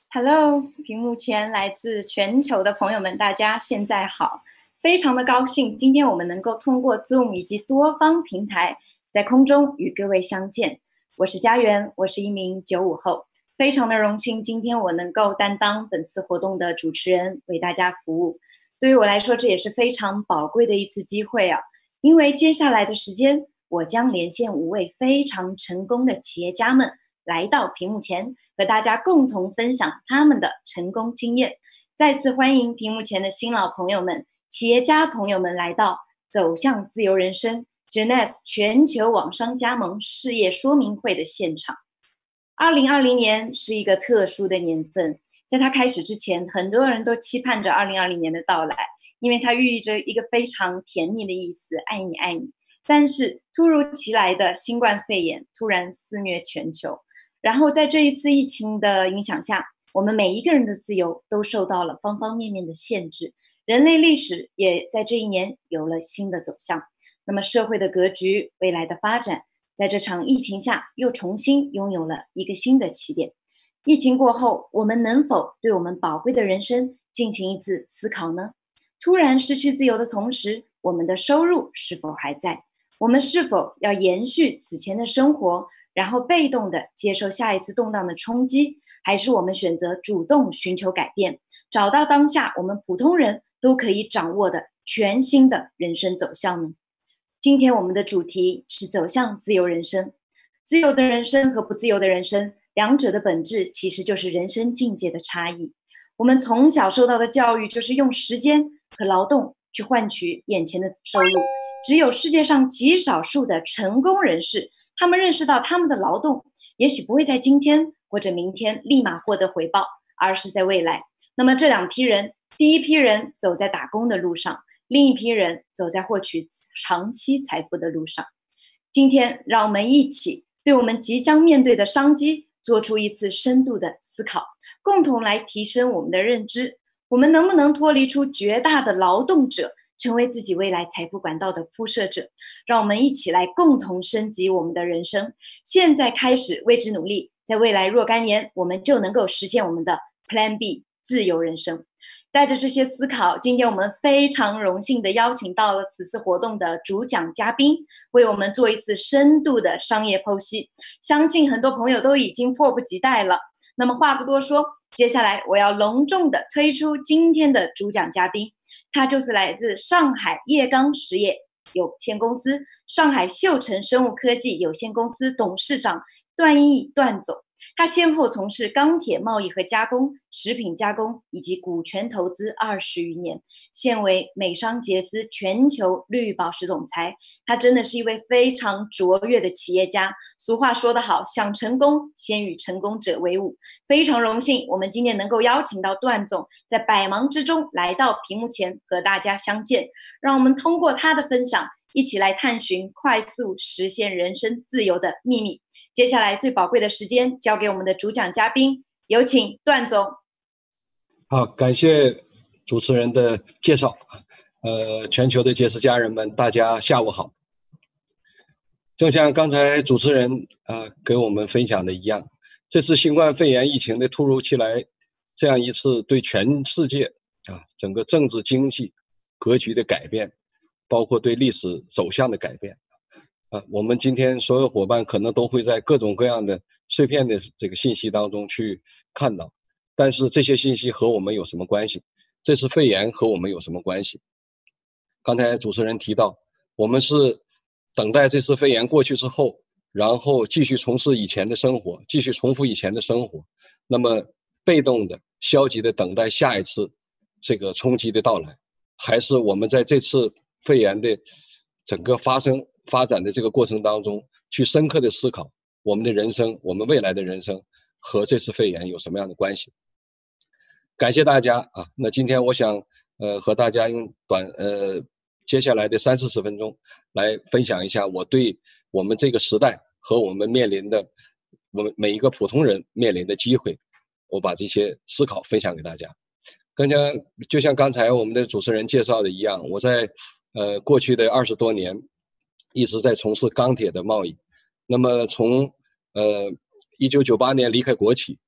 Hello，屏幕前来自全球的朋友们，大家现在好！非常的高兴，今天我们能够通过 Zoom 以及多方平台在空中与各位相见。我是家园，我是一名95后，非常的荣幸，今天我能够担当本次活动的主持人，为大家服务。对于我来说，这也是非常宝贵的一次机会啊！因为接下来的时间，我将连线5位非常成功的企业家们。来到屏幕前，和大家共同分享他们的成功经验。再次欢迎屏幕前的新老朋友们、企业家朋友们来到走向自由人生 Genes 全球网商加盟事业说明会的现场。2020年是一个特殊的年份，在它开始之前，很多人都期盼着2020年的到来，因为它寓意着一个非常甜蜜的意思，爱你爱你。但是突如其来的新冠肺炎突然肆虐全球，然后在这一次疫情的影响下，我们每一个人的自由都受到了方方面面的限制，人类历史也在这一年有了新的走向。那么社会的格局、未来的发展，在这场疫情下又重新拥有了一个新的起点。疫情过后，我们能否对我们宝贵的人生进行一次思考呢？突然失去自由的同时，我们的收入是否还在？我们是否要延续此前的生活，然后被动的接受下一次动荡的冲击，还是我们选择主动寻求改变，找到当下我们普通人都可以掌握的全新的人生走向呢？今天我们的主题是走向自由人生。自由的人生和不自由的人生，两者的本质其实就是人生境界的差异。我们从小受到的教育就是用时间和劳动去换取眼前的收入，只有世界上极少数的成功人士，他们认识到他们的劳动也许不会在今天或者明天立马获得回报，而是在未来。那么这两批人，第一批人走在打工的路上，另一批人走在获取长期财富的路上。今天让我们一起对我们即将面对的商机做出一次深度的思考，共同来提升我们的认知。我们能不能脱离出绝大的劳动者，成为自己未来财富管道的铺设者？让我们一起来共同升级我们的人生。现在开始为之努力，在未来若干年，我们就能够实现我们的 Plan B 自由人生。带着这些思考，今天我们非常荣幸地邀请到了此次活动的主讲嘉宾，为我们做一次深度的商业剖析。相信很多朋友都已经迫不及待了。那么话不多说，接下来我要隆重地推出今天的主讲嘉宾，他就是来自上海叶钢实业有限公司、上海秀成生物科技有限公司董事长段毅段总。他先后从事钢铁贸易和加工、食品加工以及股权投资20余年，现为美商杰斯全球绿宝石总裁。他真的是一位非常卓越的企业家。俗话说得好，想成功，先与成功者为伍。非常荣幸，我们今天能够邀请到段总，在百忙之中来到屏幕前和大家相见。让我们通过他的分享，一起来探寻快速实现人生自由的秘密。接下来最宝贵的时间交给我们的主讲嘉宾，有请段总。 好，感谢主持人的介绍。全球的杰斯家人们，大家下午好。正像刚才主持人给我们分享的一样，这次新冠肺炎疫情的突如其来，这样一次对全世界整个政治经济格局的改变，包括对历史走向的改变。我们今天所有伙伴可能都会在各种各样的碎片的这个信息当中去看到，但是这些信息和我们有什么关系？这次肺炎和我们有什么关系？刚才主持人提到，我们是等待这次肺炎过去之后，然后继续从事以前的生活，继续重复以前的生活，那么被动的、消极的等待下一次这个冲击的到来，还是我们在这次肺炎的整个发展的这个过程当中，去深刻的思考我们的人生，我们未来的人生和这次肺炎有什么样的关系？感谢大家那今天我想和大家用接下来的30-40分钟来分享一下我对我们这个时代和我们每一个普通人面临的机会，我把这些思考分享给大家。就像刚才我们的主持人介绍的一样，我在过去的20多年一直在从事钢铁的贸易。那么从1998年离开国企，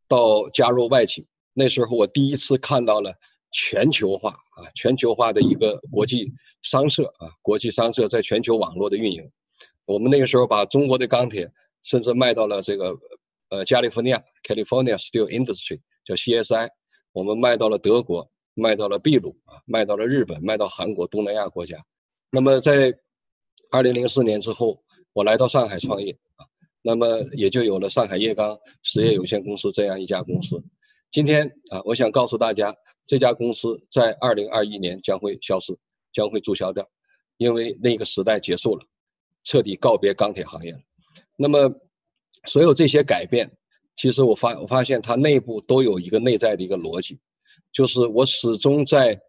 到加入外企，那时候我第一次看到了全球化的一个国际商社国际商社在全球网络的运营。我们那个时候把中国的钢铁甚至卖到了这个加利福尼亚 California Steel Industry 叫 CSI， 我们卖到了德国，卖到了秘鲁卖到了日本，卖到韩国，东南亚国家。那么在2004年之后，我来到上海创业那么也就有了上海叶钢实业有限公司这样一家公司。今天我想告诉大家，这家公司在2021年将会消失，将会注销掉，因为那个时代结束了，彻底告别钢铁行业了。那么所有这些改变，其实我发现它内部都有一个内在的一个逻辑，就是我始终在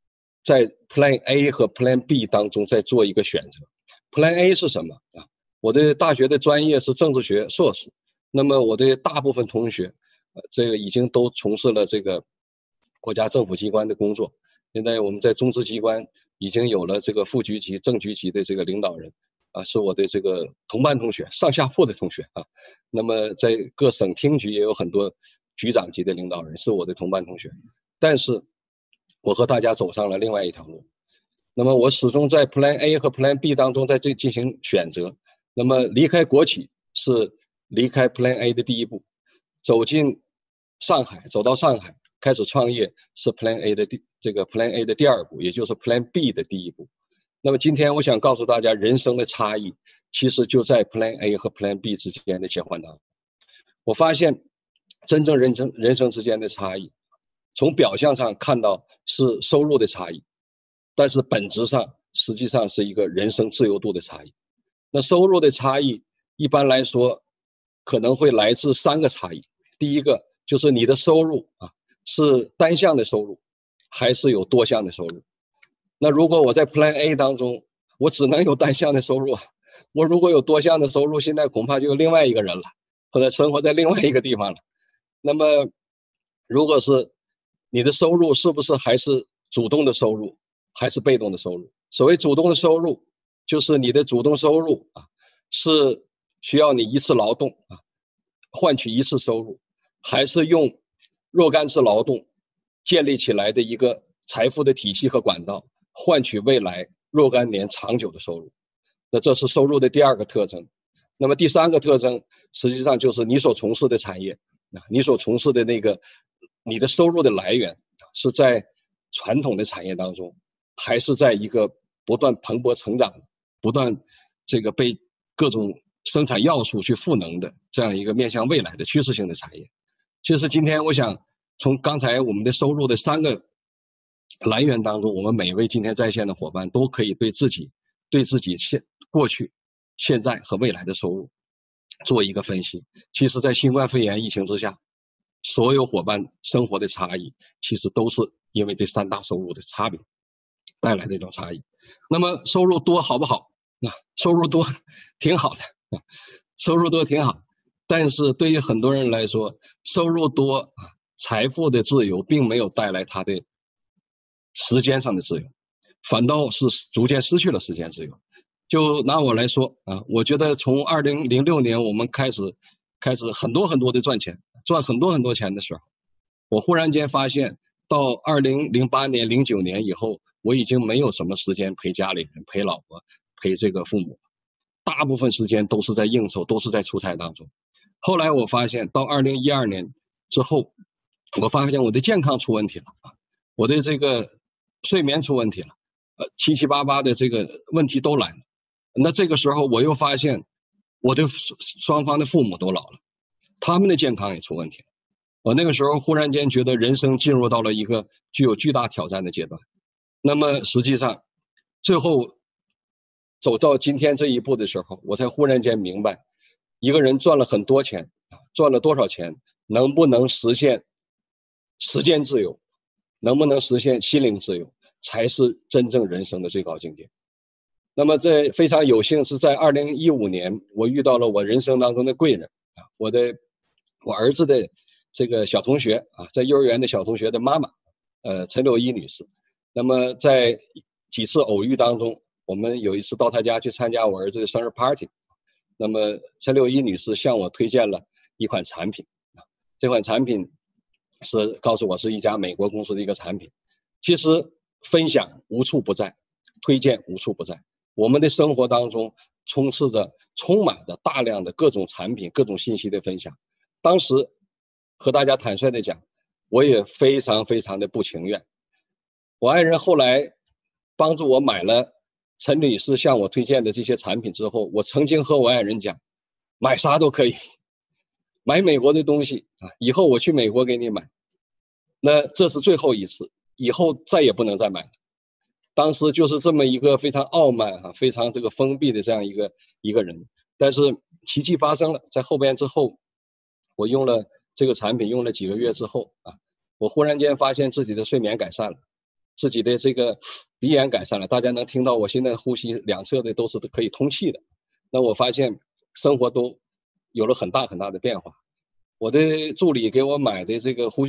Plan A 和 Plan B 当中在做一个选择。Plan A 是什么我的大学的专业是政治学硕士，那么我的大部分同学这个已经都从事了这个国家政府机关的工作。现在我们在中资机关已经有了这个副局级、正局级的这个领导人是我的这个同班同学，上下铺的同学那么在各省厅局也有很多局长级的领导人是我的同班同学。但是我和大家走上了另外一条路。那么我始终在 Plan A 和 Plan B 当中在这进行选择。那么离开国企是离开 Plan A 的第一步，走进上海，走到上海开始创业是 Plan A 的Plan A 的第二步，也就是 Plan B 的第一步。那么今天我想告诉大家，人生的差异其实就在 Plan A 和 Plan B 之间的切换当中。我发现真正人生之间的差异，从表象上看到是收入的差异，但是本质上实际上是一个人生自由度的差异。那收入的差异一般来说可能会来自3个差异。第一个就是你的收入是单向的收入还是有多项的收入。那如果我在 Plan A 当中我只能有单向的收入我如果有多项的收入，现在恐怕就有另外一个人了，或者生活在另外一个地方了。那么如果是你的收入是不是还是主动的收入还是被动的收入？所谓主动的收入，就是你的主动收入是需要你一次劳动换取一次收入，还是用若干次劳动建立起来的一个财富的体系和管道，换取未来若干年长久的收入。那这是收入的第2个特征。那么第3个特征实际上就是你所从事的产业你所从事的你的收入的来源是在传统的产业当中，还是在一个不断蓬勃成长，不断被各种生产要素去赋能的这样一个面向未来的趋势性的产业。其实今天我想从刚才我们的收入的3个来源当中，我们每一位今天在线的伙伴都可以对自己过去、现在和未来的收入做一个分析。其实在新冠肺炎疫情之下，所有伙伴生活的差异其实都是因为这3大收入的差别带来的一种差异。那么收入多好不好？收入多挺好的收入多挺好。但是对于很多人来说，收入多财富的自由并没有带来他的时间上的自由，反倒是逐渐失去了时间自由。就拿我来说我觉得从2006年我们开始很多的赚很多钱的时候，我忽然间发现到2008年09年以后，我已经没有什么时间陪家里人、陪老婆、陪这个父母，大部分时间都是在应酬，都是在出差当中。后来我发现到2012年之后，我发现我的健康出问题了我的这个睡眠出问题了七七八八的这个问题都来了。那这个时候我又发现我的双方的父母都老了，他们的健康也出问题了。我那个时候忽然间觉得人生进入到了一个具有巨大挑战的阶段。那么实际上最后走到今天这一步的时候，我才忽然间明白，一个人赚了很多钱，赚了多少钱，能不能实现时间自由，能不能实现心灵自由，才是真正人生的最高境界。那么这非常有幸是在2015年我遇到了我人生当中的贵人我儿子的这个小同学在幼儿园的小同学的妈妈陈柳一女士。那么在几次偶遇当中，我们有一次到她家去参加我儿子的生日 party， 那么陈柳一女士向我推荐了一款产品， 这款产品是告诉我是一家美国公司的一个产品。其实分享无处不在，推荐无处不在。我们的生活当中充满着大量的各种产品、各种信息的分享。当时和大家坦率的讲，我也非常非常的不情愿。我爱人后来帮助我买了陈女士向我推荐的这些产品之后，我曾经和我爱人讲，买啥都可以，买美国的东西啊，以后我去美国给你买。那这是最后一次，以后再也不能再买了。当时就是这么一个非常傲慢啊，非常这个封闭的这样一个人。但是奇迹发生了，在后边之后，我用了这个产品，用了几个月之后啊，我忽然间发现自己的睡眠改善了，自己的这个鼻炎改善了。大家能听到我现在呼吸两侧的都是可以通气的。那我发现生活都有了很大很大的变化。我的助理给我买的这个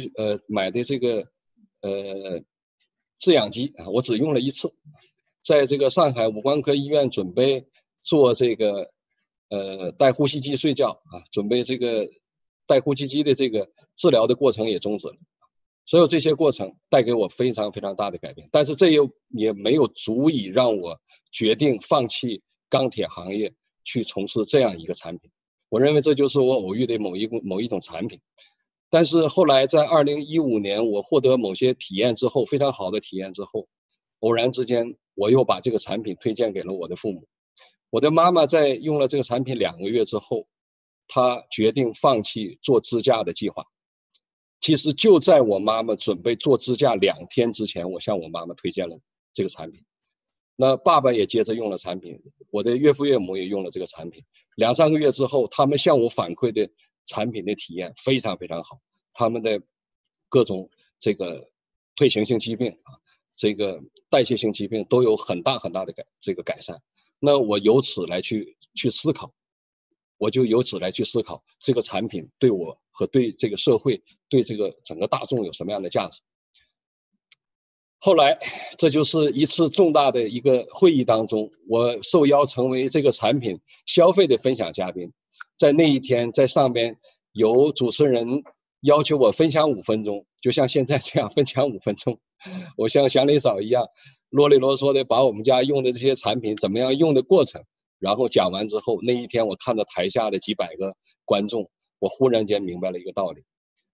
制氧机啊，我只用了一次，在这个上海五官科医院准备做这个带呼吸机睡觉啊，准备这个带呼吸机的这个治疗的过程也终止了。所有这些过程带给我非常非常大的改变，但是这也没有足以让我决定放弃钢铁行业去从事这样一个产品。我认为这就是我偶遇的某一种产品。但是后来在2015年我获得某些体验之后，非常好的体验之后，偶然之间我又把这个产品推荐给了我的父母。我的妈妈在用了这个产品2个月之后，她决定放弃做支架的计划。其实就在我妈妈准备做支架2天之前，我向我妈妈推荐了这个产品。那爸爸也接着用了产品，我的岳父岳母也用了这个产品。2、3个月之后，他们向我反馈的产品的体验非常非常好，他们的各种这个退行性疾病啊，这个代谢性疾病都有很大很大的改善。那我由此来去思考，这个产品对我和对这个社会、对这个整个大众有什么样的价值。后来这就是一次重大的一个会议当中，我受邀成为这个产品消费的分享嘉宾。在那一天，在上边有主持人要求我分享5分钟，就像现在这样分享5分钟。我像祥林嫂一样啰里啰嗦的把我们家用的这些产品怎么样用的过程，然后讲完之后，那一天我看到台下的几百个观众，我忽然间明白了一个道理，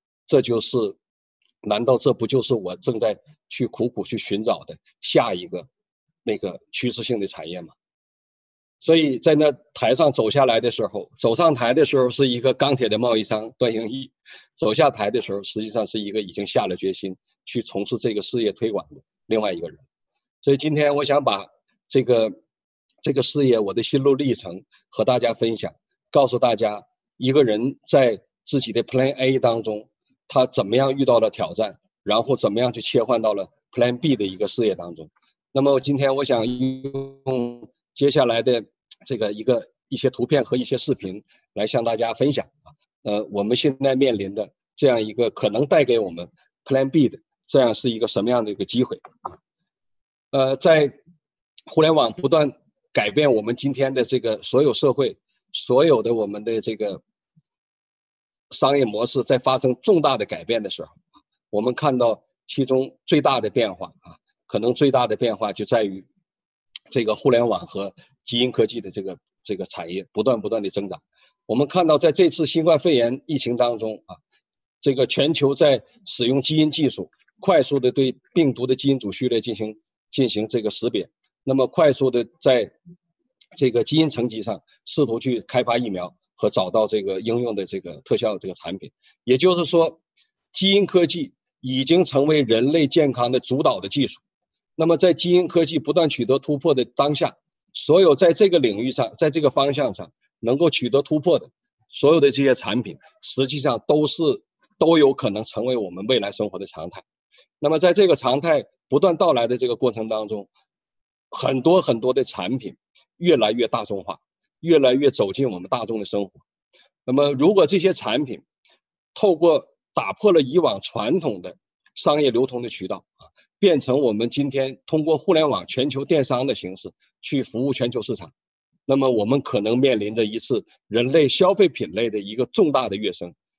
难道这不就是我正在苦苦去寻找的下一个那个趋势性的产业吗？所以在那台上走上台的时候是一个钢铁的贸易商段兴义，走下台的时候实际上是一个已经下了决心去从事这个事业推广的另外一个人。所以今天我想把这个事业我的心路历程和大家分享，告诉大家一个人在自己的 Plan A 当中他怎么样遇到了挑战，然后怎么样去切换到了 Plan B 的一个事业当中。那么今天我想用接下来的一些图片和一些视频来向大家分享我们现在面临的这样一个可能带给我们 Plan B 的这样是一个什么样的一个机会在互联网不断改变我们今天的这个所有社会，所有的我们的这个商业模式在发生重大的改变的时候，我们看到其中最大的变化可能最大的变化就在于这个互联网和基因科技的这个产业不断的增长。我们看到在这次新冠肺炎疫情当中这个全球在使用基因技术，快速的对病毒的基因组序列进行这个识别，那么快速的在这个基因层级上试图去开发疫苗和找到这个应用的这个特效的这个产品。也就是说，基因科技已经成为人类健康的主导的技术。那么在基因科技不断取得突破的当下，所有在这个领域上，在这个方向上能够取得突破的所有的这些产品，实际上都有可能成为我们未来生活的常态。那么在这个常态不断到来的这个过程当中，很多的产品越来越大众化，越来越走进我们大众的生活。那么如果这些产品透过打破了以往传统的商业流通的渠道变成我们今天通过互联网全球电商的形式去服务全球市场，那么我们可能面临着一次人类消费品类的一个重大的跃升。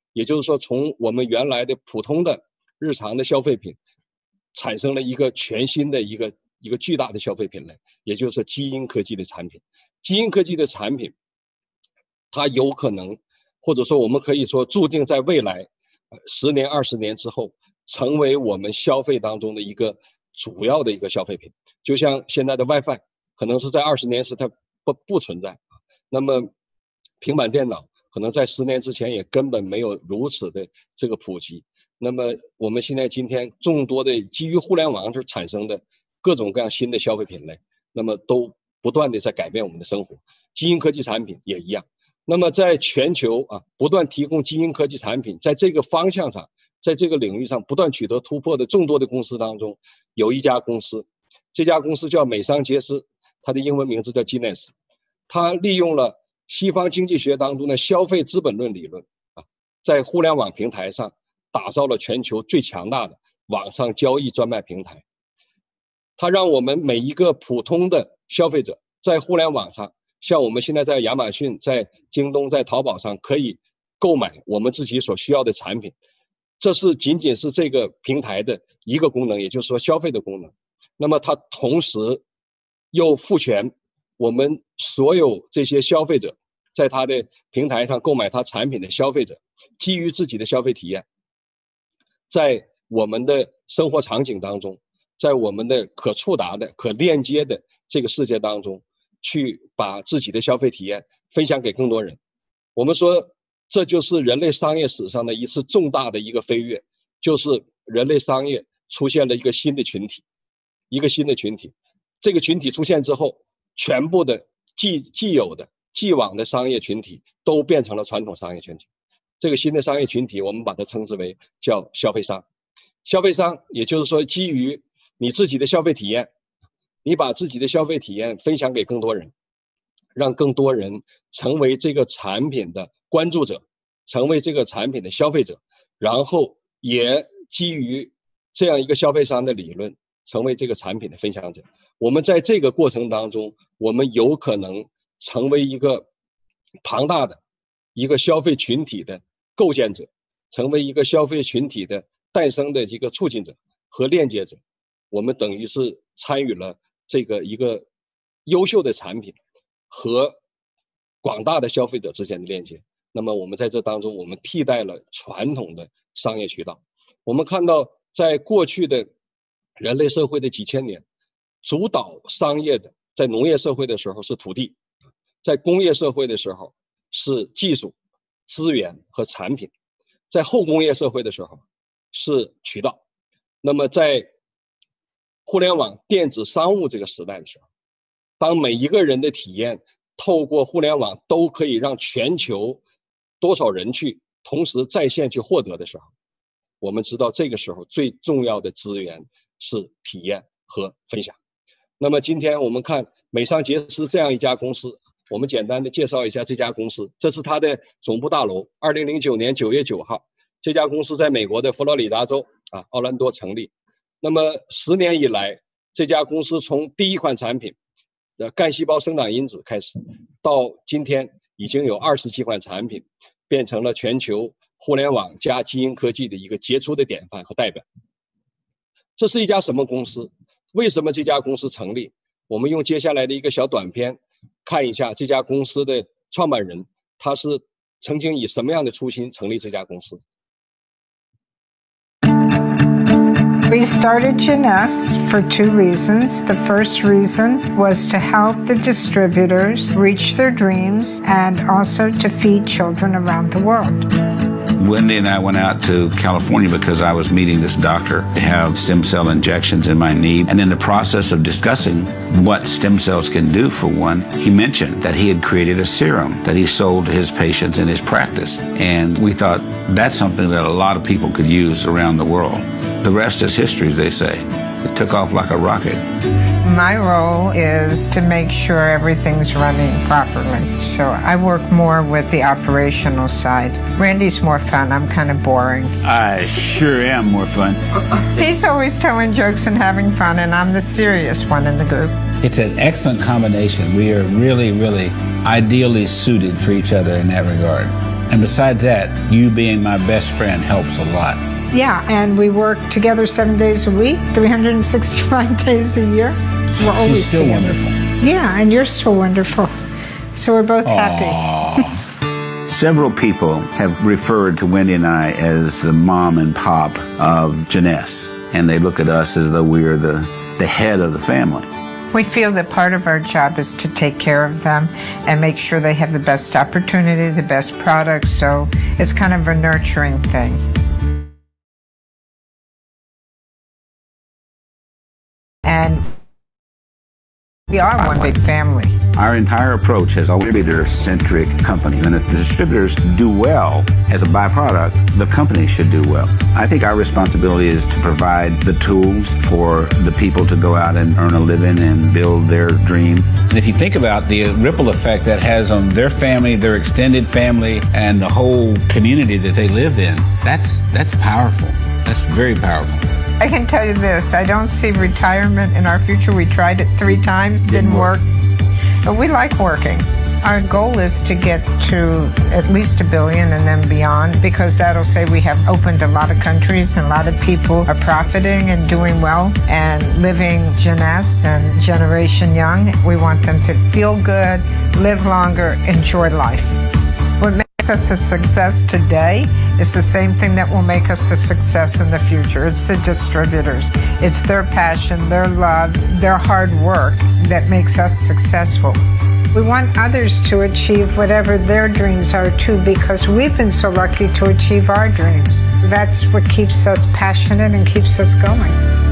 也就是说从我们原来的普通的日常的消费品，产生了一个全新的一个巨大的消费品类，也就是说基因科技的产品。基因科技的产品，它有可能，或者说我们可以说注定在未来10年、20年之后，成为我们消费当中的一个主要的一个消费品。就像现在的 WiFi， 可能是在20年时它不存在，那么平板电脑可能在10年之前也根本没有如此的这个普及。那么我们现在今天众多的基于互联网所产生的各种各样新的消费品类，那么都不断的在改变我们的生活。基因科技产品也一样。那么在全球不断提供基因科技产品，在这个方向上，在这个领域上不断取得突破的众多的公司当中，有一家公司，这家公司叫美商杰斯，它的英文名字叫 Guinness。 它利用了西方经济学当中的消费资本论理论在互联网平台上打造了全球最强大的网上交易专卖平台。它让我们每一个普通的消费者在互联网上，像我们现在在亚马逊、在京东、在淘宝上可以购买我们自己所需要的产品。这是仅仅是这个平台的一个功能，也就是说消费的功能。那么它同时又赋权我们所有这些消费者，在它的平台上购买它产品的消费者，基于自己的消费体验，在我们的生活场景当中，在我们的可触达的可链接的这个世界当中，去把自己的消费体验分享给更多人。我们说这就是人类商业史上的一次重大的一个飞跃，就是人类商业出现了一个新的群体，这个群体出现之后，全部的既有的既往的商业群体都变成了传统商业群体。这个新的商业群体我们把它称之为叫消费商。消费商也就是说基于你自己的消费体验，你把自己的消费体验分享给更多人，让更多人成为这个产品的关注者，成为这个产品的消费者，然后也基于这样一个消费商的理论，成为这个产品的分享者。我们在这个过程当中，我们有可能成为一个庞大的一个消费群体的构建者，成为一个消费群体的诞生的一个促进者和链接者。我们等于是参与了这个一个优秀的产品和广大的消费者之间的链接。那么我们在这当中，我们替代了传统的商业渠道。我们看到在过去的人类社会的几千年，主导商业的在农业社会的时候是土地，在工业社会的时候是技术、资源和产品，在后工业社会的时候是渠道。那么在互联网电子商务这个时代的时候，当每一个人的体验透过互联网都可以让全球多少人去同时在线去获得的时候，我们知道这个时候最重要的资源是体验和分享。那么今天我们看美商杰斯这样一家公司，我们简单的介绍一下这家公司。这是它的总部大楼，2009年9月9号，这家公司在美国的佛罗里达州奥兰多成立。那么10年以来，这家公司从第一款产品的干细胞生长因子开始，到今天已经有20几款产品，变成了全球互联网加基因科技的一个杰出的典范和代表。这是一家什么公司？为什么这家公司成立？我们用接下来的一个小短片看一下这家公司的创办人，他是曾经以什么样的初心成立这家公司。 We started Guinness for 2 reasons. The first reason was to help the distributors reach their dreams and also to feed children around the world. Wendy and I went out to California because I was meeting this doctor to have stem cell injections in my knee. And in the process of discussing what stem cells can do for one, he mentioned that he had created a serum that he sold to his patients in his practice. And we thought that's something that a lot of people could use around the world. The rest is history, as they say. It took off like a rocket. My role is to make sure everything's running properly. So I work more with the operational side. Randy's more fun. I'm kind of boring. I sure am more fun. He's always telling jokes and having fun, and I'm the serious one in the group. It's an excellent combination. We are really, really ideally suited for each other in that regard. And besides that, you being my best friend helps a lot. Yeah, and we work together 7 days a week, 365 days a year. We're always She's still together. wonderful. Yeah, and you're still wonderful. So we're both happy. Several people have referred to Wendy and I as the mom and pop of Jeunesse, and they look at us as though we are the head of the family. We feel that part of our job is to take care of them and make sure they have the best opportunity, the best products, so it's kind of a nurturing thing. And we are one big family. Our entire approach has always been a distributor-centric company, and if the distributors do well as a byproduct, the company should do well. I think our responsibility is to provide the tools for the people to go out and earn a living and build their dream. And if you think about the ripple effect that has on their family, their extended family, and the whole community that they live in, that's powerful. That's very powerful. I can tell you this, I don't see retirement in our future. We tried it 3 times, didn't work. But we like working. Our goal is to get to at least $1 billion and then beyond, because that'll say we have opened a lot of countries and a lot of people are profiting and doing well and living Jeunesse and Generation Young. We want them to feel good, live longer, enjoy life. What makes us a success today is the same thing that will make us a success in the future. It's the distributors. It's their passion, their love, their hard work that makes us successful. We want others to achieve whatever their dreams are too, because we've been so lucky to achieve our dreams. That's what keeps us passionate and keeps us going.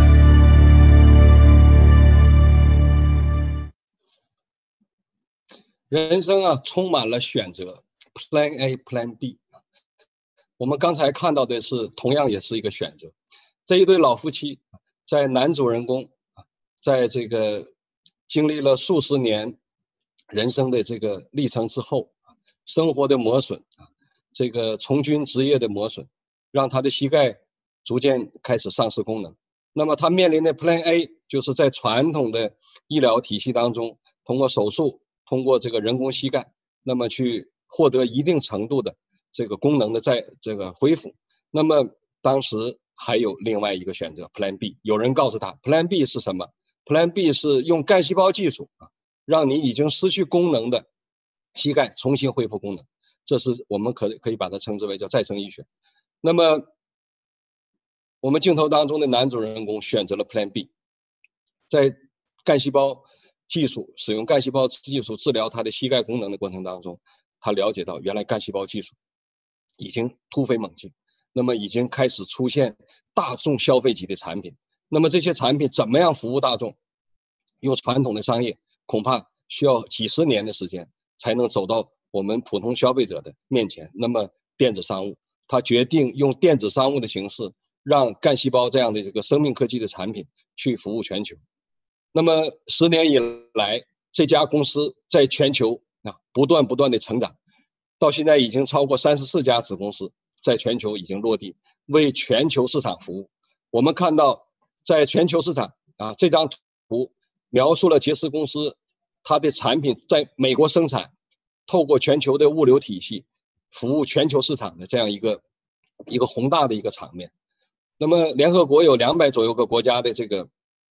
人生啊，充满了选择 ，Plan A、Plan B。我们刚才看到的是，同样也是一个选择。这一对老夫妻，在男主人公在这个经历了数十年人生的这个历程之后，生活的磨损，这个从军职业的磨损，让他的膝盖逐渐开始丧失功能。那么他面临的 Plan A 就是在传统的医疗体系当中，通过手术，通过这个人工膝盖，那么去获得一定程度的这个功能的在这个恢复。那么当时还有另外一个选择 Plan B， 有人告诉他 Plan B 是什么？ Plan B 是用干细胞技术让你已经失去功能的膝盖重新恢复功能，这是我们可以把它称之为叫再生医学。那么我们镜头当中的男主人公选择了 Plan B， 在干细胞技术使用干细胞技术治疗他的膝盖功能的过程当中，他了解到原来干细胞技术已经突飞猛进，那么已经开始出现大众消费级的产品。那么这些产品怎么样服务大众？用传统的商业恐怕需要几十年的时间才能走到我们普通消费者的面前。那么电子商务，他决定用电子商务的形式，让干细胞这样的这个生命科技的产品去服务全球。那么10年以来，这家公司在全球不断的成长，到现在已经超过34家子公司在全球已经落地，为全球市场服务。我们看到在全球市场这张图描述了杰斯公司它的产品在美国生产，透过全球的物流体系服务全球市场的这样一个宏大的一个场面。那么联合国有200左右个国家的这个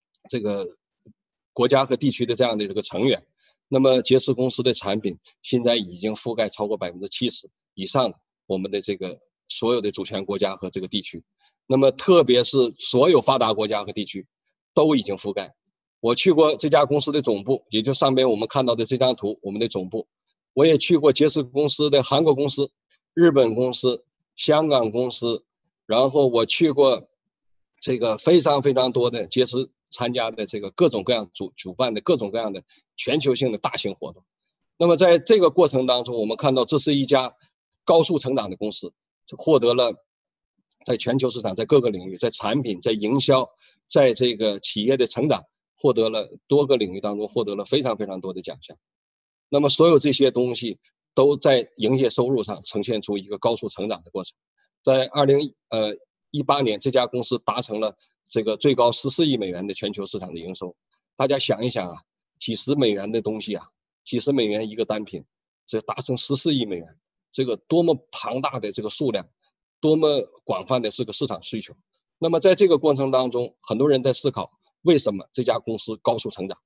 国家和地区的这样的这个成员，那么杰斯公司的产品现在已经覆盖超过70%以上的我们的这个所有的主权国家和这个地区。那么特别是所有发达国家和地区都已经覆盖。我去过这家公司的总部，也就上边我们看到的这张图，我们的总部。我也去过杰斯公司的韩国公司、日本公司、香港公司，然后我去过这个非常多的杰斯参加的这个各种各样主办的各种各样的全球性的大型活动。那么在这个过程当中，我们看到这是一家高速成长的公司，获得了在全球市场，在各个领域，在产品，在营销，在这个企业的成长，获得了多个领域当中获得了非常多的奖项。那么所有这些东西都在营业收入上呈现出一个高速成长的过程。在2018年，这家公司达成了这个最高14亿美元的全球市场的营收。大家想一想几十美元的东西几十美元一个单品，这达成14亿美元， 这个多么庞大的这个数量，多么广泛的这个市场需求。那么在这个过程当中，很多人在思考为什么这家公司高速成长。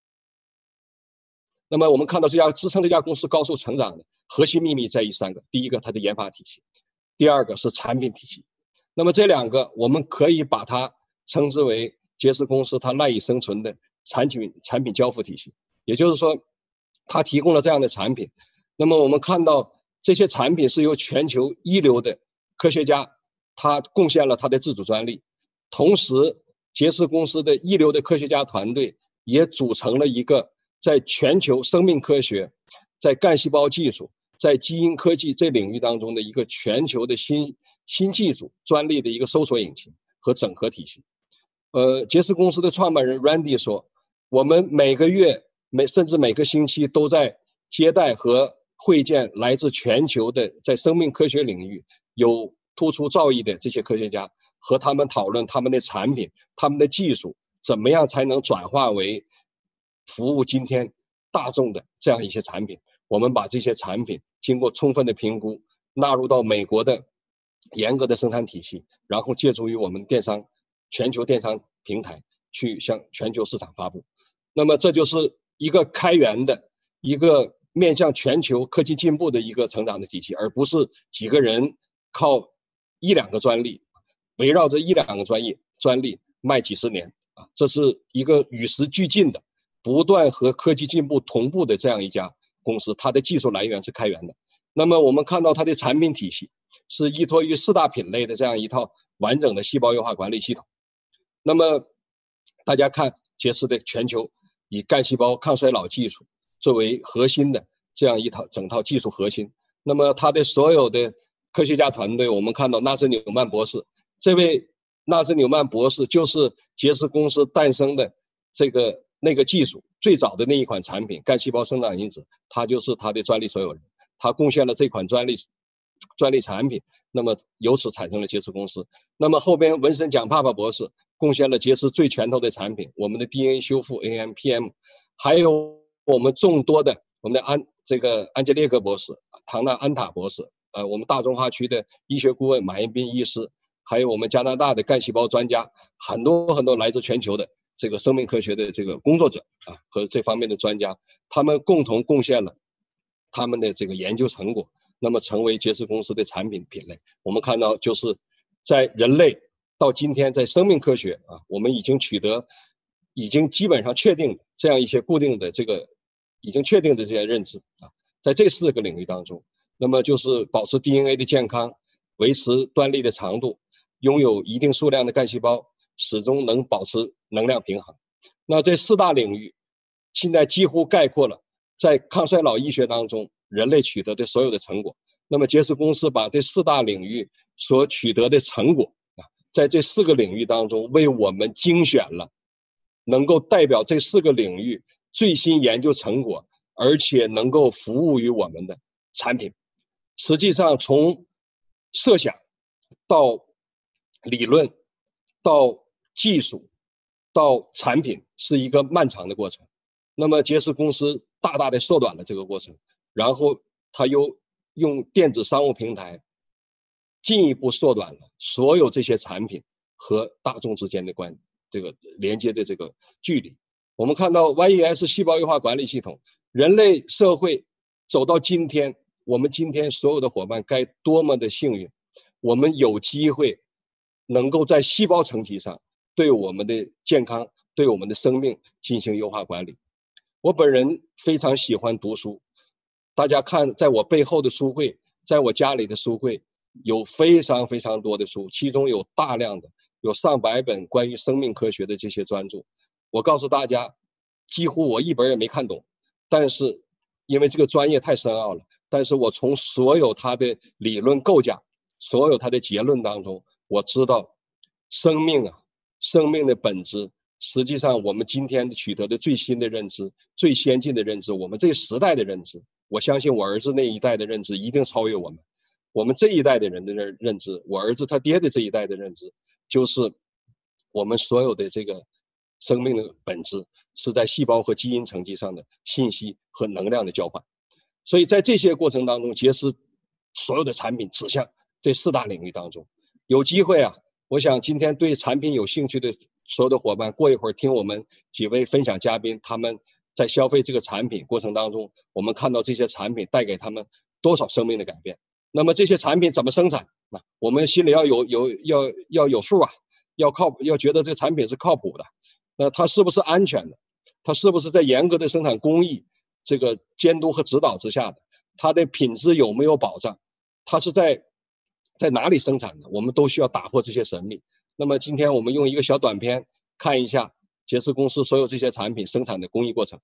那么我们看到支撑这家公司高速成长的核心秘密在于3个：第一个，它的研发体系；第二个是产品体系。那么这2个我们可以把它称之为杰斯公司它赖以生存的产品交付体系。也就是说，它提供了这样的产品，那么我们看到这些产品是由全球一流的科学家他贡献了他的自主专利，同时杰斯公司的一流的科学家团队也组成了一个在全球生命科学、在干细胞技术、在基因科技这领域当中的一个全球的新技术专利的一个搜索引擎和整合体系。杰斯公司的创办人 Randy 说，我们每个月甚至每个星期都在接待和会见来自全球的在生命科学领域有突出造诣的这些科学家，和他们讨论他们的产品、他们的技术怎么样才能转化为服务今天大众的这样一些产品。我们把这些产品经过充分的评估，纳入到美国的严格的生产体系，然后借助于我们全球电商平台去向全球市场发布。那么这就是一个开源的一个面向全球科技进步的一个成长的体系，而不是几个人靠1-2个专利，围绕着1-2个专利卖几十年啊！这是一个与时俱进的、不断和科技进步同步的这样一家公司，它的技术来源是开源的。那么我们看到它的产品体系是依托于4大品类的这样一套完整的细胞优化管理系统。那么大家看杰斯的全球以干细胞抗衰老技术作为核心的这样整套技术核心。那么他的所有的科学家团队，我们看到纳斯纽曼博士，这位纳斯纽曼博士就是杰斯公司诞生的那个技术最早的那一款产品干细胞生长因子，他就是他的专利所有人，他贡献了这款专利产品，那么由此产生了杰斯公司。那么后边文森蒋帕帕博士贡献了杰斯最拳头的产品，我们的 DNA 修复 AMPM， 还有我们众多的我们的安杰列克博士、唐纳安塔博士，我们大中华区的医学顾问马彦斌医师，还有我们加拿大的干细胞专家，很多来自全球的这个生命科学的这个工作者和这方面的专家，他们共同贡献了他们的这个研究成果，那么成为杰斯公司的产品品类。我们看到就是在人类到今天在生命科学我们已经基本上确定这样一些固定的已经确定的这些认知在这4个领域当中，那么就是保持 DNA 的健康，维持端粒的长度，拥有一定数量的干细胞，始终能保持能量平衡。那这4大领域现在几乎概括了在抗衰老医学当中人类取得的所有的成果。那么杰斯公司把这4大领域所取得的成果在这4个领域当中为我们精选了能够代表这4个领域最新研究成果，而且能够服务于我们的产品。实际上从设想到理论到技术到产品是一个漫长的过程。那么杰斯公司大大的缩短了这个过程，然后他又用电子商务平台进一步缩短了所有这些产品和大众之间的连接的这个距离。我们看到 YES 细胞优化管理系统，人类社会走到今天，我们今天所有的伙伴该多么的幸运，我们有机会能够在细胞层级上对我们的健康、对我们的生命进行优化管理。我本人非常喜欢读书，大家看在我背后的书柜，在我家里的书柜有非常多的书，其中有大量的有上百本关于生命科学的这些专著。我告诉大家，几乎我一本也没看懂，但是因为这个专业太深奥了，但是我从所有它的理论构架，所有它的结论当中，我知道生命的本质，实际上我们今天取得的最新的认知，最先进的认知，我们这个时代的认知，我相信我儿子那一代的认知一定超越我们。我们这一代的人的认知，我儿子他爹的这一代的认知，就是我们所有的这个生命的本质是在细胞和基因层级上的信息和能量的交换。所以在这些过程当中，杰斯所有的产品指向这4大领域当中。有机会啊，我想今天对产品有兴趣的所有的伙伴，过一会儿听我们几位分享嘉宾，他们在消费这个产品过程当中，我们看到这些产品带给他们多少生命的改变。那么这些产品怎么生产啊？我们心里要有数啊，要觉得这个产品是靠谱的。那它是不是安全的？它是不是在严格的生产工艺这个监督和指导之下的？它的品质有没有保障？它是在哪里生产的？我们都需要打破这些神秘。那么今天我们用一个小短片看一下杰斯公司所有这些产品生产的工艺过程。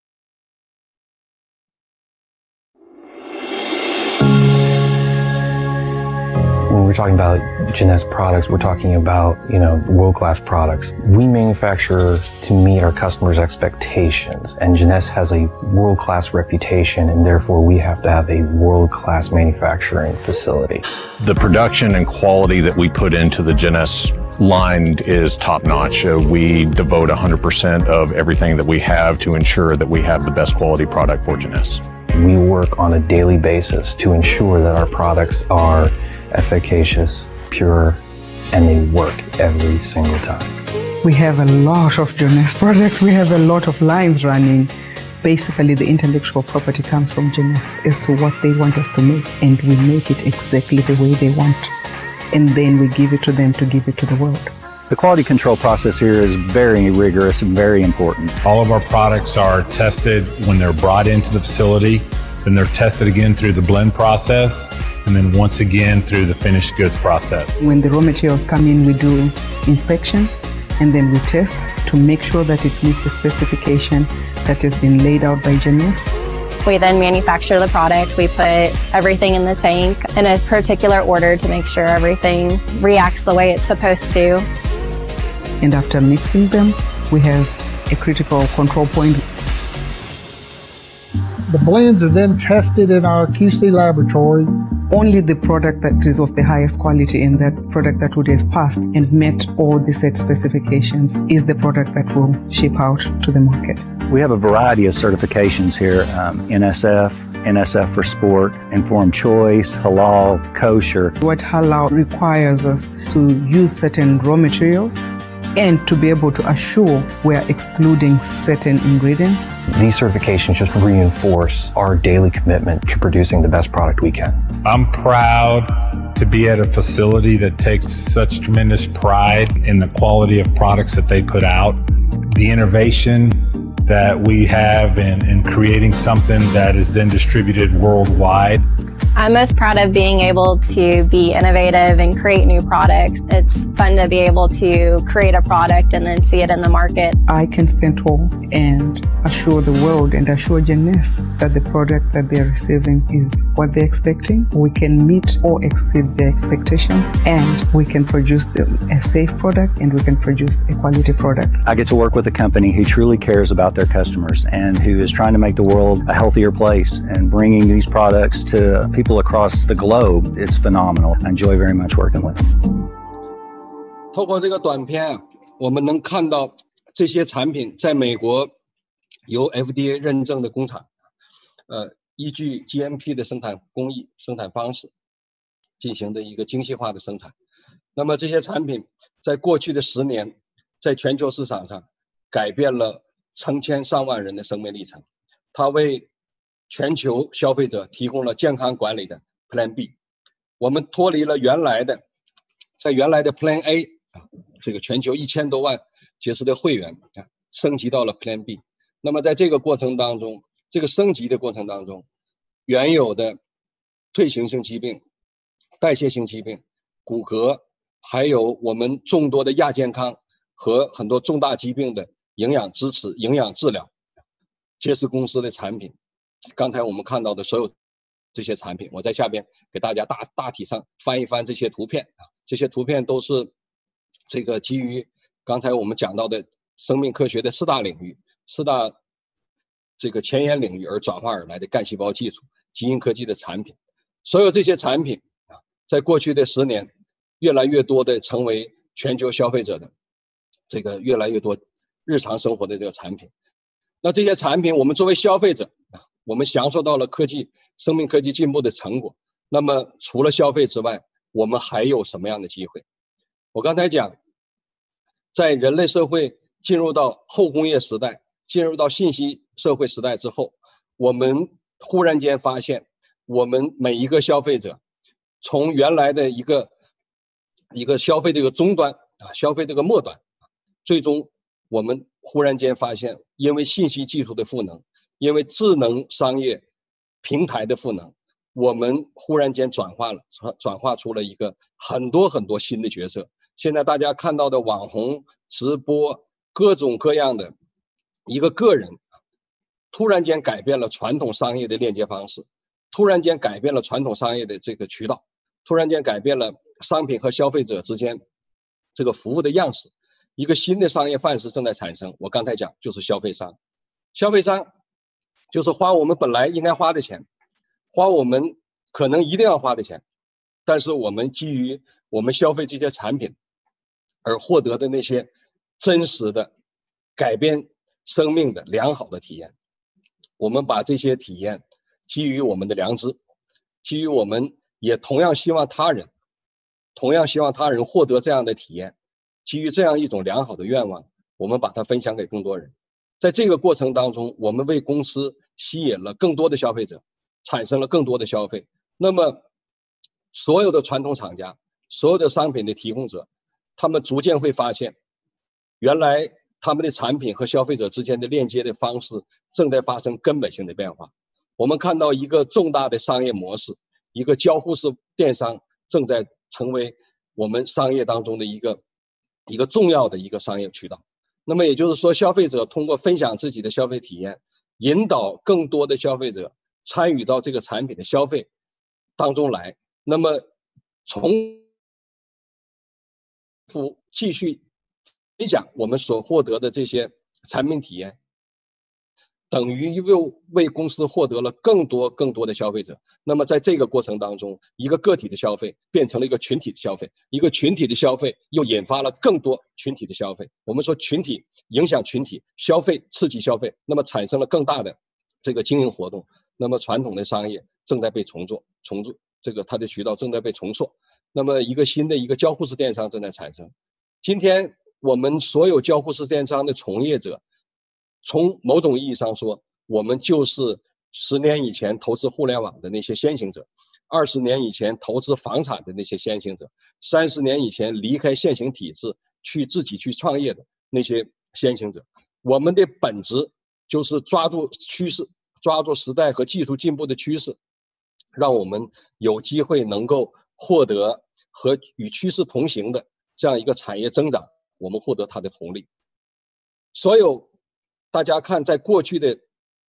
When we're talking about Jeunesse products, we're talking about, world-class products. We manufacture to meet our customers' expectations, and Jeunesse has a world-class reputation, and therefore we have to have a world-class manufacturing facility. The production and quality that we put into the Jeunesse line is top-notch. We devote 100% of everything that we have to ensure that we have the best quality product for Jeunesse. We work on a daily basis to ensure that our products are efficacious, pure, and they work every single time. We have a lot of Jeunesse products. We have a lot of lines running. Basically, the intellectual property comes from Jeunesse as to what they want us to make, and we make it exactly the way they want. And then we give it to them to give it to the world. The quality control process here is very rigorous and very important. All of our products are tested when they're brought into the facility, then they're tested again through the blend process, and then once again through the finished goods process. When the raw materials come in, we do inspection, and then we test to make sure that it meets the specification that has been laid out by Jeunesse. We then manufacture the product. We put everything in the tank in a particular order to make sure everything reacts the way it's supposed to. And after mixing them, we have a critical control point. The blends are then tested in our QC laboratory. Only the product that is of the highest quality and that product that would have passed and met all the set specifications is the product that will ship out to the market. We have a variety of certifications here, NSF, NSF for Sport, Informed Choice, Halal, Kosher. What Halal requires us to use certain raw materials and to be able to assure we're excluding certain ingredients. These certifications just reinforce our daily commitment to producing the best product we can. I'm proud to be at a facility that takes such tremendous pride in the quality of products that they put out, the innovation that we have in creating something that is then distributed worldwide. I'm most proud of being able to be innovative and create new products. It's fun to be able to create a product and then see it in the market. I can stand tall and assure the world and assure Jeunesse that the product that they're receiving is what they're expecting. We can meet or exceed their expectations, and we can produce a safe product, and we can produce a quality product. I get to work with a company who truly cares about their customers and who is trying to make the world a healthier place and bringing these products to people across the globe. It's phenomenal. I enjoy very much working with them. 透过这个短片啊，我们能看到这些产品在美国由 FDA 认证的工厂，依据 GMP 的生产工艺、生产方式进行的一个精细化的生产。那么这些产品在过去的10年，在全球市场上改变了成千上万人的生命历程，它为全球消费者提供了健康管理的 Plan B。我们脱离了在原来的 Plan A 这个全球1000多万杰斯的会员升级到了 Plan B。那么在这个过程当中，这个升级的过程当中，原有的退行性疾病、代谢性疾病、骨骼，还有我们众多的亚健康和很多重大疾病的营养支持、营养治疗，杰斯公司的产品，刚才我们看到的所有这些产品，我在下边给大家大体上翻一翻这些图片，这些图片都是这个基于刚才我们讲到的生命科学的4大领域、4大这个前沿领域而转化而来的干细胞技术、基因科技的产品。所有这些产品在过去的10年，越来越多的成为全球消费者的这个越来越多日常生活的这个产品。那这些产品，我们作为消费者，我们享受到了生命科技进步的成果， 那么除了消费之外，我们还有什么样的机会？我刚才讲，在人类社会进入到后工业时代，进入到信息社会时代之后，我们忽然间发现，我们每一个消费者，从原来的一个消费这个终端啊，消费这个末端，最终我们忽然间发现，因为信息技术的赋能，因为智能商业平台的赋能，我们忽然间转化出了一个很多新的角色。现在大家看到的网红直播，各种各样的一个个人，突然间改变了传统商业的链接方式，突然间改变了传统商业的这个渠道，突然间改变了商品和消费者之间这个服务的样式，一个新的商业范式正在产生。我刚才讲就是消费商，消费商就是花我们本来应该花的钱，花我们可能一定要花的钱，但是我们基于我们消费这些产品而获得的那些真实的改变生命的良好的体验，我们把这些体验基于我们的良知，基于我们也同样希望他人获得这样的体验，基于这样一种良好的愿望，我们把它分享给更多人。在这个过程当中，我们为公司吸引了更多的消费者，产生了更多的消费。那么所有的传统厂家，所有的商品的提供者，他们逐渐会发现，原来他们的产品和消费者之间的链接的方式正在发生根本性的变化。我们看到一个重大的商业模式，一个交互式电商正在成为我们商业当中的一个重要的一个商业渠道。那么也就是说，消费者通过分享自己的消费体验，引导更多的消费者参与到这个产品的消费当中来，那么从继续分享我们所获得的这些产品体验，等于又为公司获得了更多的消费者。那么在这个过程当中，一个个体的消费变成了一个群体的消费，一个群体的消费又引发了更多群体的消费。我们说群体影响群体，消费刺激消费，那么产生了更大的这个经营活动。那么传统的商业正在被重做，这个它的渠道正在被重塑。那么一个新的一个交互式电商正在产生。今天我们所有交互式电商的从业者，从某种意义上说，我们就是10年以前投资互联网的那些先行者，20年以前投资房产的那些先行者，30年以前离开现行体制自己去创业的那些先行者。我们的本质就是抓住趋势，抓住时代和技术进步的趋势，让我们有机会能够获得和与趋势同行的这样一个产业增长，我们获得它的红利。所有大家看，在过去的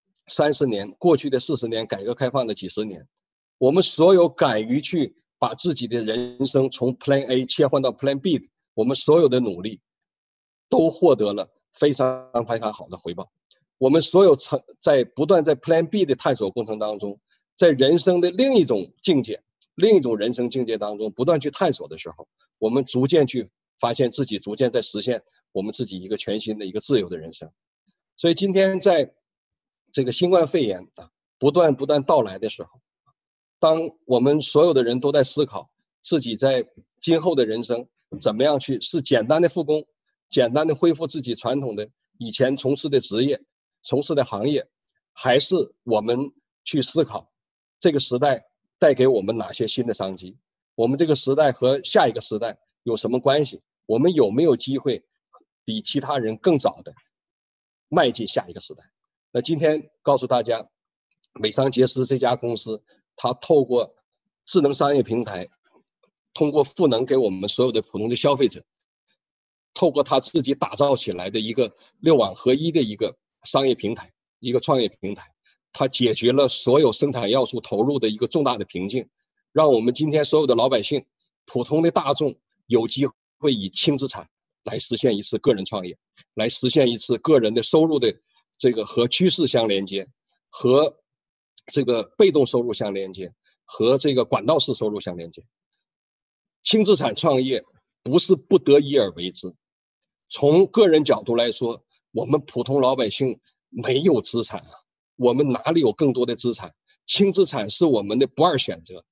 30年，过去的40年，改革开放的几十年，我们所有敢于去把自己的人生从 Plan A 切换到 Plan B 的，我们所有的努力都获得了非常好的回报。我们所有不断在 Plan B 的探索过程当中，在人生的另一种人生境界当中不断去探索的时候，我们逐渐去发现自己逐渐在实现我们自己一个全新的一个自由的人生。所以今天在这个新冠肺炎不断到来的时候，当我们所有的人都在思考自己在今后的人生怎么样去，是简单的复工，简单的恢复自己传统的以前从事的职业，从事的行业，还是我们去思考这个时代带给我们哪些新的商机，我们这个时代和下一个时代有什么关系，我们有没有机会比其他人更早的迈进下一个时代。那今天告诉大家，美商杰斯这家公司，它透过智能商业平台，通过赋能给我们所有的普通的消费者，透过它自己打造起来的一个6网合一的一个商业平台，一个创业平台，它解决了所有生产要素投入的一个重大的瓶颈，让我们今天所有的老百姓，普通的大众有机会以轻资产来实现一次个人创业，来实现一次个人的收入的这个和趋势相连接，和这个被动收入相连接，和这个管道式收入相连接。轻资产创业不是不得已而为之，从个人角度来说，我们普通老百姓没有资产啊，我们哪里有更多的资产？轻资产是我们的不二选择。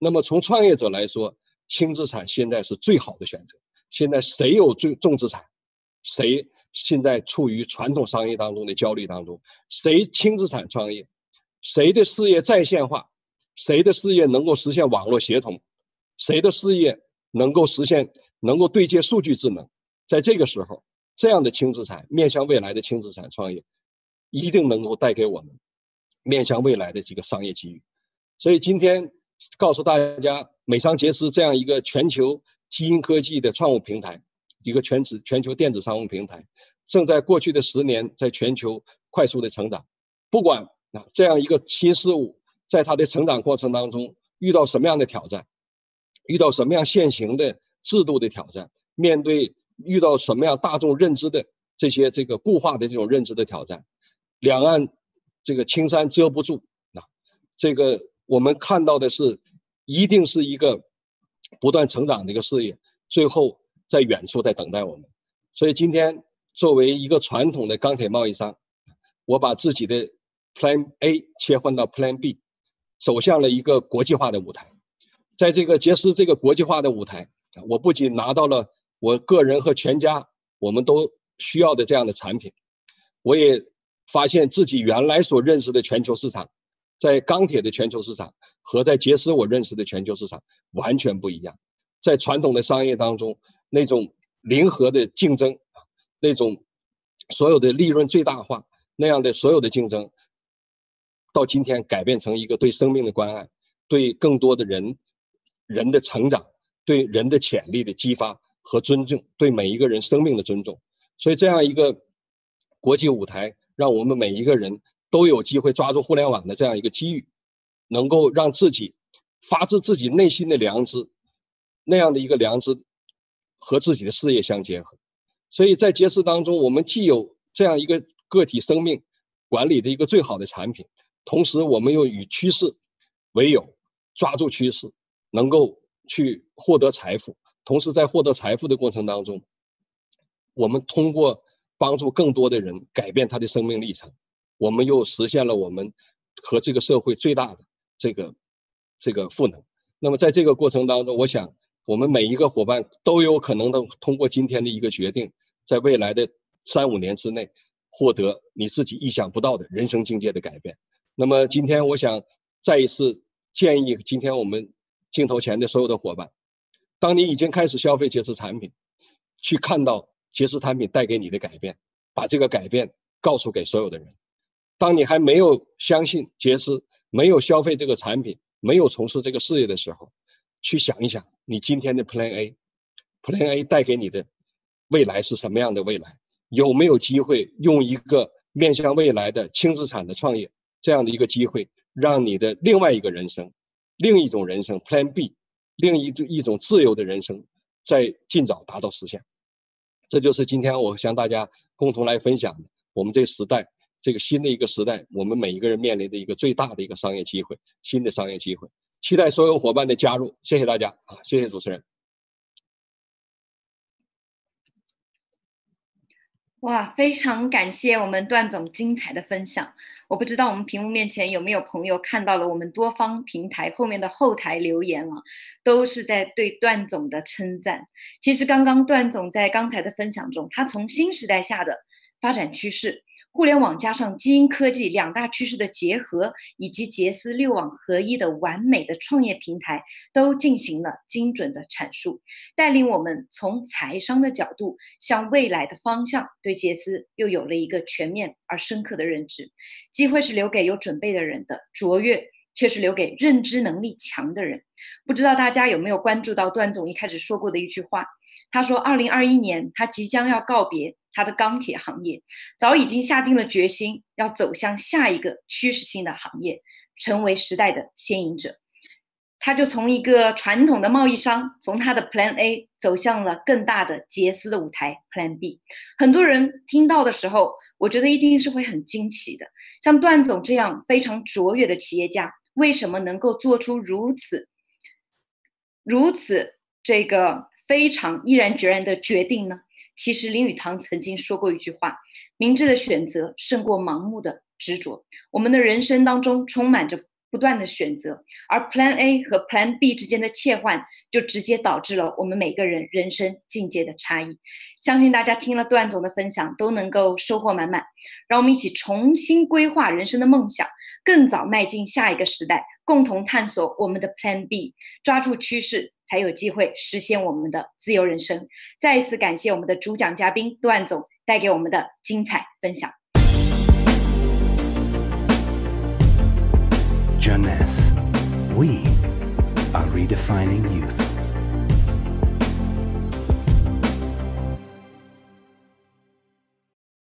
那么从创业者来说，轻资产现在是最好的选择。现在谁有重资产，谁现在处于传统商业当中的焦虑当中，谁轻资产创业，谁的事业在线化，谁的事业能够实现网络协同，谁的事业能够对接数据智能，在这个时候，这样的轻资产面向未来的轻资产创业一定能够带给我们面向未来的这个商业机遇。所以今天告诉大家，美商杰斯这样一个全球基因科技的创物平台，一个全球电子商务平台，正在过去的10年在全球快速的成长。不管这样一个新事物在它的成长过程当中遇到什么样的挑战，遇到什么样现行的制度的挑战，遇到什么样大众认知的这个固化的这种认知的挑战，两岸这个青山遮不住，这个我们看到的是一定是一个不断成长的一个事业，最后在远处在等待我们。所以今天作为一个传统的钢铁贸易商，我把自己的 Plan A 切换到 Plan B， 走向了一个国际化的舞台。在这个杰斯这个国际化的舞台，我不仅拿到了我个人和全家我们都需要的这样的产品，我也发现自己原来所认识的全球市场，在钢铁的全球市场和在杰斯我认识的全球市场完全不一样。在传统的商业当中，那种零和的竞争，那种所有的利润最大化，那样的所有的竞争，到今天改变成一个对生命的关爱，对更多的人的成长，对人的潜力的激发和尊重，对每一个人生命的尊重。所以这样一个国际舞台，让我们每一个人都有机会抓住互联网的这样一个机遇，能够让自己发自自己内心的良知，那样的一个良知和自己的事业相结合。所以在杰斯当中，我们既有这样一个个体生命管理的一个最好的产品，同时我们又与趋势为友，抓住趋势，能够去获得财富。同时在获得财富的过程当中，我们通过帮助更多的人改变他的生命历程，我们又实现了我们和这个社会最大的这个赋能。那么在这个过程当中，我想我们每一个伙伴都有可能的通过今天的一个决定，在未来的3-5年之内获得你自己意想不到的人生境界的改变。那么今天我想再一次建议今天我们镜头前的所有的伙伴，当你已经开始消费杰斯产品，去看到杰斯产品带给你的改变，把这个改变告诉给所有的人。当你还没有相信杰斯，没有消费这个产品，没有从事这个事业的时候，去想一想你今天的 Plan A 带给你的未来是什么样的未来，有没有机会用一个面向未来的轻资产的创业这样的一个机会，让你的另外一个人生，另一种人生 Plan B， 另一种自由的人生在尽早达到实现。这就是今天我向大家共同来分享的，我们这时代，这个新的一个时代，我们每一个人面临的一个最大的一个商业机会，新的商业机会。期待所有伙伴的加入，谢谢大家啊！谢谢主持人。 哇，非常感谢我们段总精彩的分享。我不知道我们屏幕面前有没有朋友看到了我们多方平台后面的后台留言了，都是在对段总的称赞。其实刚刚段总在刚才的分享中，他从新时代下的发展趋势，互联网加上基因科技2大趋势的结合，以及杰斯6网合一的完美的创业平台，都进行了精准的阐述，带领我们从财商的角度向未来的方向，对杰斯又有了一个全面而深刻的认知。机会是留给有准备的人的，卓越却是留给认知能力强的人。不知道大家有没有关注到段总一开始说过的一句话，他说2021年他即将要告别他的钢铁行业，早已经下定了决心要走向下一个趋势性的行业，成为时代的先行者。他就从一个传统的贸易商，从他的 Plan A 走向了更大的杰斯的舞台 Plan B。 很多人听到的时候，我觉得一定是会很惊奇的，像段总这样非常卓越的企业家，为什么能够做出如此这个非常毅然决然的决定呢？其实林语堂曾经说过一句话，明智的选择胜过盲目的执着。我们的人生当中充满着不断的选择，而 Plan A 和 Plan B 之间的切换就直接导致了我们每个人人生境界的差异。相信大家听了段总的分享都能够收获满满，让我们一起重新规划人生的梦想，更早迈进下一个时代，共同探索我们的 Plan B， 抓住趋势，才有机会实现我们的自由人生。再一次感谢我们的主讲嘉宾段总带给我们的精彩分享。 Jeunesse, we are redefining youth.